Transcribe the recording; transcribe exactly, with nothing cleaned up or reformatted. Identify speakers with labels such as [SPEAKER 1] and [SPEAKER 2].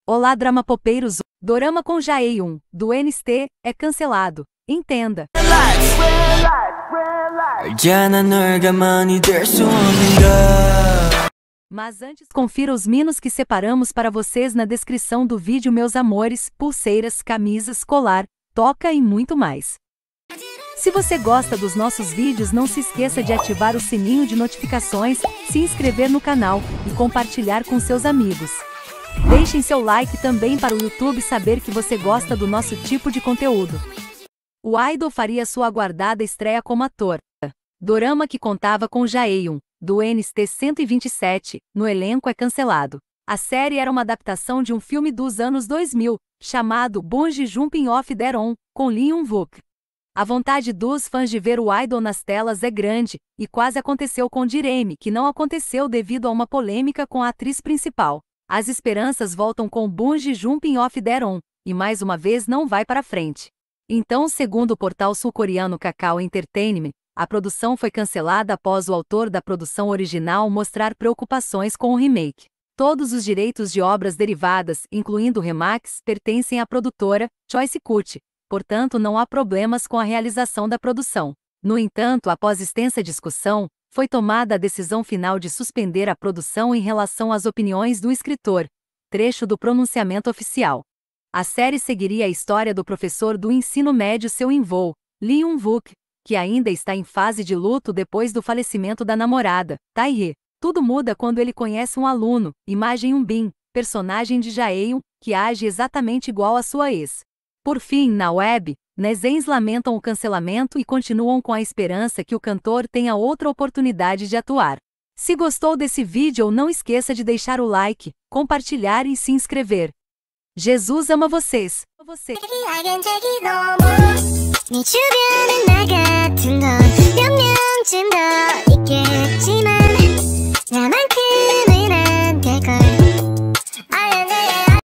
[SPEAKER 1] Olá dramapopeiros, dorama com Jaehyun, do N C T, é cancelado. Entenda. Mas antes, confira os minos que separamos para vocês na descrição do vídeo, meus amores, pulseiras, camisas, colar, toca e muito mais. Se você gosta dos nossos vídeos, não se esqueça de ativar o sininho de notificações, se inscrever no canal e compartilhar com seus amigos. Deixem seu like também para o YouTube saber que você gosta do nosso tipo de conteúdo. O idol faria sua aguardada estreia como ator. Dorama que contava com Jaehyun, do N C T cento e vinte e sete, no elenco é cancelado. A série era uma adaptação de um filme dos anos dois mil, chamado Bungee Jumping Off Their Own, com Lee Yoon-wook. A vontade dos fãs de ver o idol nas telas é grande, e quase aconteceu com Jiremi, que não aconteceu devido a uma polêmica com a atriz principal. As esperanças voltam com Bungee Jumping Off Their Own, e mais uma vez não vai para frente. Então, segundo o portal sul-coreano Kakao Entertainment, a produção foi cancelada após o autor da produção original mostrar preocupações com o remake. Todos os direitos de obras derivadas, incluindo remakes, pertencem à produtora Choice Cut, portanto não há problemas com a realização da produção. No entanto, após extensa discussão, foi tomada a decisão final de suspender a produção em relação às opiniões do escritor, trecho do pronunciamento oficial. A série seguiria a história do professor do ensino médio Seo In-woo, Lee Yoon-wook, que ainda está em fase de luto depois do falecimento da namorada, Tae-hee. Tudo muda quando ele conhece um aluno, Imagem Eun-bin, personagem de Jaehyun, que age exatamente igual à sua ex. Por fim, na web, netizens lamentam o cancelamento e continuam com a esperança que o cantor tenha outra oportunidade de atuar. Se gostou desse vídeo, não esqueça de deixar o like, compartilhar e se inscrever. Jesus ama vocês. Você.